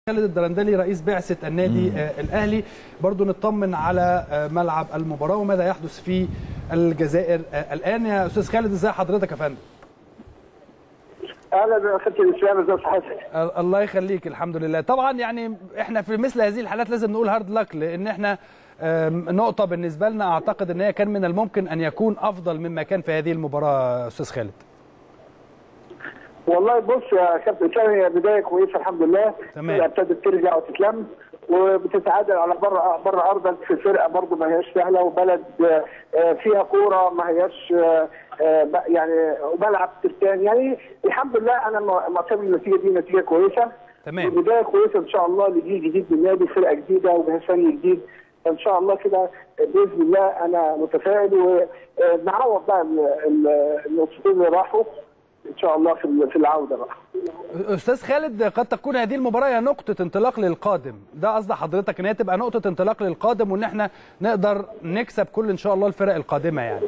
خالد الدرندلي رئيس بعثة النادي الأهلي، برضو نطمن على ملعب المباراة وماذا يحدث في الجزائر الآن. يا أستاذ خالد، ازاي حضرتك يا فندم؟ اهلا كابتن اسلام، ازي حضرتك؟ الله يخليك، الحمد لله. طبعا يعني احنا في مثل هذه الحالات لازم نقول هارد لك، لان احنا نقطة بالنسبة لنا اعتقد ان هي كان من الممكن ان يكون افضل مما كان في هذه المباراة. أستاذ خالد، والله بص يا كابتن اسلام، هي بداية كويسة الحمد لله. تمام. ابتدت ترجع وتتلم وبتتعادل على بره ارضك في فرقه برضه ما هياش سهله، وبلد فيها كوره ما هياش يعني، وملعب ترتان يعني. الحمد لله انا معتبر النتيجه دي نتيجه كويسه. تمام. بدايه كويسه ان شاء الله لجيل جديد بالنادي، فرقه جديده وجهاز فني جديد ان شاء الله كده باذن الله. انا متفائل ونعوض بقى النقطتين اللي راحوا ان شاء الله في العوده بقى. استاذ خالد، قد تكون هذه المباراه هي نقطه انطلاق للقادم، ده قصد حضرتك ان هي تبقى نقطه انطلاق للقادم وان احنا نقدر نكسب كل ان شاء الله الفرق القادمه يعني؟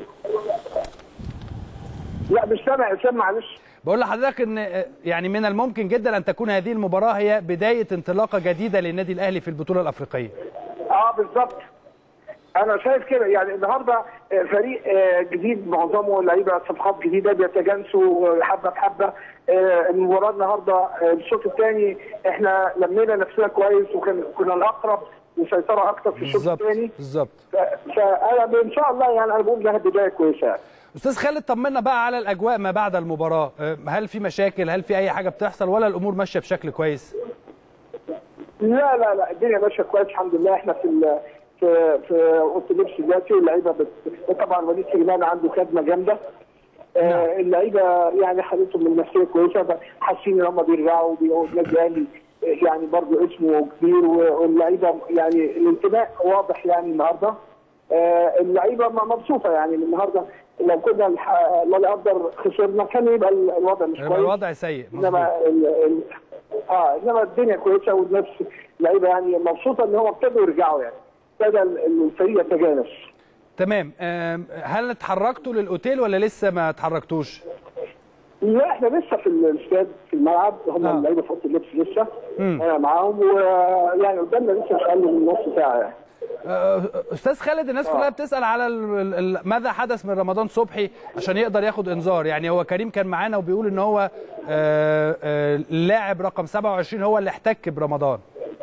لا مش سامع يا اسلام، معلش. بقول لحضرتك ان يعني من الممكن جدا ان تكون هذه المباراه هي بدايه انطلاقه جديده للنادي الاهلي في البطوله الافريقيه. بالظبط، انا شايف كده يعني. النهارده فريق جديد، معظمه لعيبه صفقات جديده بيتجانسوا حبه بحبه. المباراه النهارده الشوط الثاني احنا لمينا نفسنا كويس وكنا الاقرب وسيطره اكتر في الشوط الثاني. بالظبط. فانا ان شاء الله يعني انا بقول لها بدايه كويسه. استاذ خالد، طمنا بقى على الاجواء ما بعد المباراه، هل في مشاكل؟ هل في اي حاجه بتحصل ولا الامور ماشيه بشكل كويس؟ لا الدنيا ماشيه كويس الحمد لله. احنا في اوضه اللبس دلوقتي، واللعيبه طبعا وليد سليمان عنده خدمه جامده. اللعيبه يعني حالتهم النفسيه كويسه، حاسين ان هم بيرجعوا النادي الاهلي يعني برضه اسمه كبير، واللعيبه يعني الانتماء واضح يعني النهارده. اللعيبه مبسوطه يعني من النهارده. لو كنا الله لا يقدر خسرنا كان يبقى الوضع مش كويس، الوضع سيء. انما انما الدنيا كويسه، والناس اللعيبه يعني مبسوطه ان هم ابتدوا يرجعوا يعني. ابتدى الفريق يتجانس. تمام. هل اتحركتوا للاوتيل ولا لسه ما اتحركتوش؟ لا احنا لسه في الاستاد في الملعب، هم اللعيبه في اوضه اللبس لسه. انا معاهم، ويعني قدامنا لسه مش اقل من نص ساعه يعني. استاذ خالد، الناس كلها بتسال على ماذا حدث من رمضان صبحي عشان يقدر ياخد انذار. يعني هو كريم كان معانا وبيقول ان هو اللاعب رقم 27 هو اللي احتك برمضان.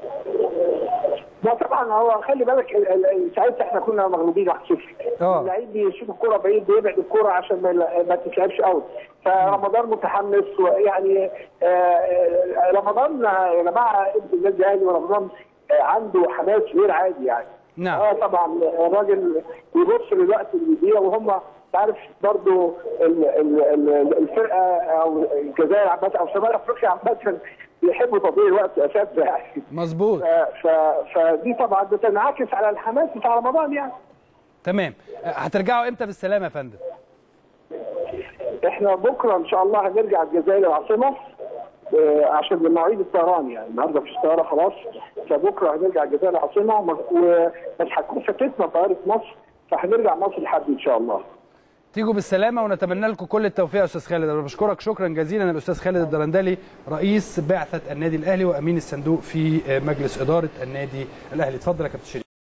لا طبعا هو خلي بالك ساعتها احنا كنا مغلوبين 1-0. اللعيب بيشوف الكوره بعيد، بيبعد الكوره عشان ما تتلعبش اوت. فرمضان متحمس ويعني رمضان يا جماعه ابن النادي الاهلي، ورمضان عنده حماس غير عادي يعني. نعم. طبعا الراجل بيبص للوقت اللي بيضيع، وهم تعرف برضه الفرقه او الجزائر عامه او شمال افريقيا عامه بيحبوا تضييع الوقت اساسا يعني. مظبوط. فدي طبعا بتنعكس على الحماس بتاع رمضان يعني. تمام. هترجعوا امتى بالسلامه يا فندم؟ احنا بكره ان شاء الله هنرجع الجزائر العاصمه عشان مواعيد الطيران يعني. النهارده مفيش طياره خلاص، فبكره هنرجع الجزائر العاصمه، بس هتكون فاتتنا طياره مصر، فهنرجع مصر لحد ان شاء الله. تيجوا بالسلامه ونتمنى لكم كل التوفيق يا استاذ خالد. انا بشكرك شكرا جزيلا الاستاذ خالد الدرندلي، رئيس بعثه النادي الاهلي وامين الصندوق في مجلس اداره النادي الاهلي. اتفضل يا كابتن شريف.